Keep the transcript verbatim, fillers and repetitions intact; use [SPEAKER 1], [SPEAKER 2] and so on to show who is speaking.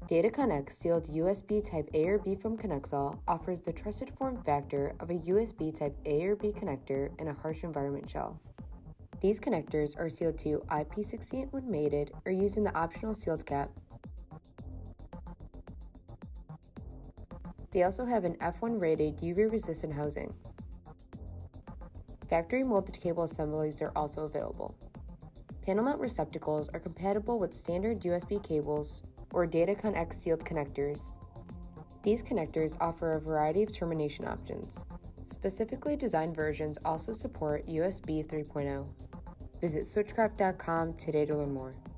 [SPEAKER 1] Datacon X sealed U S B Type A or B from Connexall offers the trusted form factor of a U S B Type A or B connector in a harsh environment shell. These connectors are sealed to I P six eight when mated or using the optional sealed cap. They also have an F one rated U V-resistant housing. Factory molded cable assemblies are also available. Panel mount receptacles are compatible with standard U S B cables or Datacon X sealed connectors. These connectors offer a variety of termination options. Specifically designed versions also support U S B three point oh. Visit switchcraft dot com today to learn more.